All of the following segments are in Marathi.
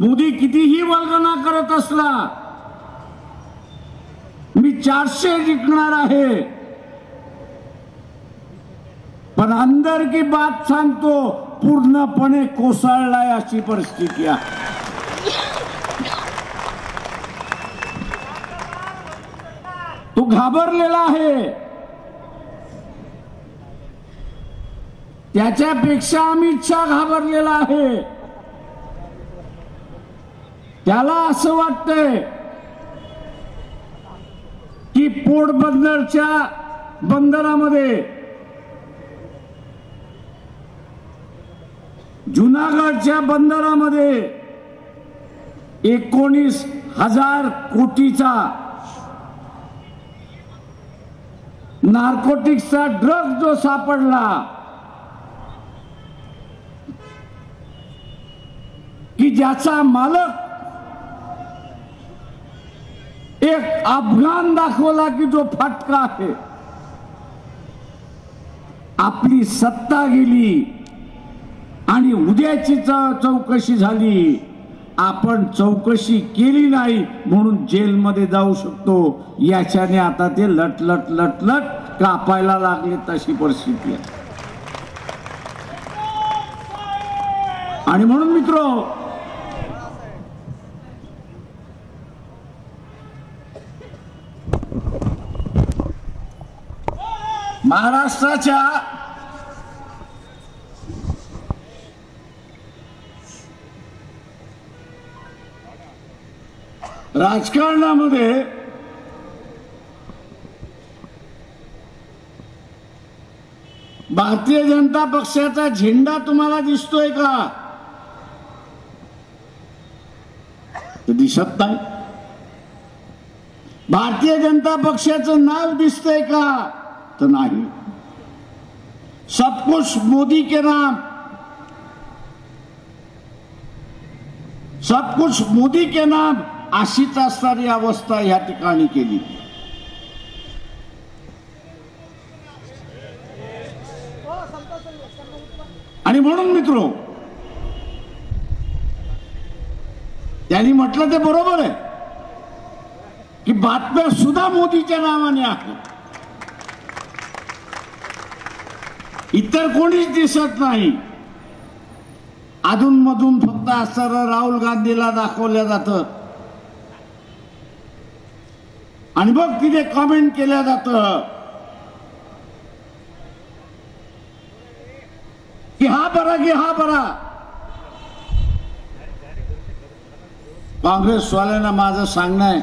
मोदी कितीही वल्गना करत असला, मी 400 जिंकणार आहे, पण अंदर की बात सांगतो, पूर्णपणे कोसळलाय अशी परिस्थिती आहे. तो घाबरलेला आहे. त्याच्यापेक्षा अमित शहा घाबरलेला आहे. त्याला असं वाटतंय की पोरबंदरच्या बंदरामध्ये, जुनागडच्या बंदरामध्ये 19,000 कोटीचा नार्कोटिक्सचा ड्रग जो सापडला, की ज्याचा मालक एक अफगाण दाखवला की जो फाटका आहे. आपली सत्ता गेली आणि उद्याची चौकशी झाली. आपण चौकशी केली नाही म्हणून जेलमध्ये जाऊ शकतो. याच्याने आता ते लटलट लटलट कापायला लागले, तशी परिस्थिती आहे. आणि म्हणून मित्रो, महाराष्ट्राच्या राजकारणामध्ये भारतीय जनता पक्षाचा झेंडा तुम्हाला दिसतोय का? तर दिसत नाही. भारतीय जनता पक्षाचं नाव दिसतंय का? तर नाही. सब कुछ मोदी के नाम, सब कुछ मोदी के नाम अशीच असणारी अवस्था या ठिकाणी केली. आणि म्हणून मित्रो, त्यांनी म्हटलं ते बरोबर आहे की बातम्या सुद्धा मोदीच्या नावाने आहेत. इतर कोणीच दिसत नाही. अधूनमधून फक्त असणारं राहुल गांधीला दाखवलं जातं आणि मग तिथे कमेंट केल्या जातं की हा बरा की हा बरा. काँग्रेसवाल्यांना माझं सांगणं आहे,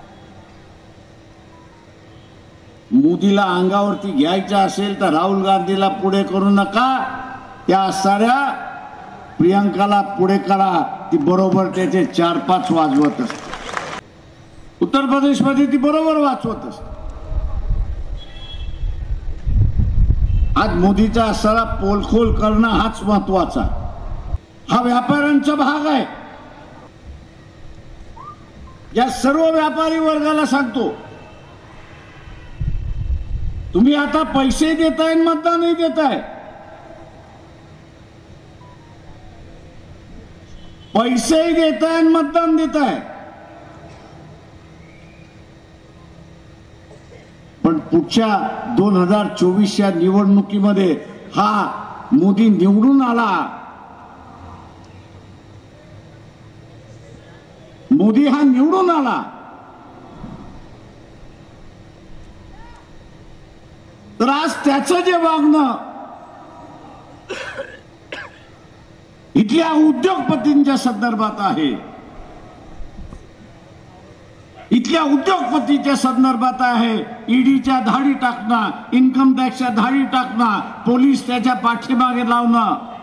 मोदीला अंगावरती घ्यायचं असेल तर राहुल गांधीला पुढे करू नका. त्या साऱ्या प्रियंकाला पुढे करा. ती बरोबर त्याचे 4-5 वाजवत असते. उत्तर प्रदेशमध्ये ती बरोबर वाचवत असते. आज मोदीचा असणारा पोलखोल करणं हाच महत्वाचा. हा व्यापाऱ्यांचा भाग आहे. या सर्व व्यापारी वर्गाला सांगतो, तुम्ही आता पैसे देताय, मतदानही देताय. पैसेही देताय, मतदान देताय. पण पुढच्या 2024च्या निवडणुकीमध्ये हा मोदी निवडून आला. मोदी हा निवडून आला तर आज त्याचं जे वागणं इथल्या उद्योगपतींच्या संदर्भात आहे, इथल्या उद्योगपतीच्या संदर्भात आहे. ईडीच्या धाडी टाकणं, इन्कम टॅक्सच्या धाडी टाकणं, पोलीस त्याच्या पाठीमागे लावणं,